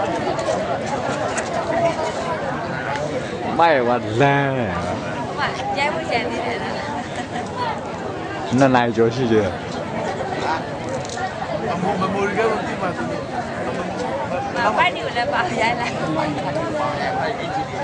ไม่วันแรก jij moet jij niet rennen. 那哪一球细节快点来吧，jij来。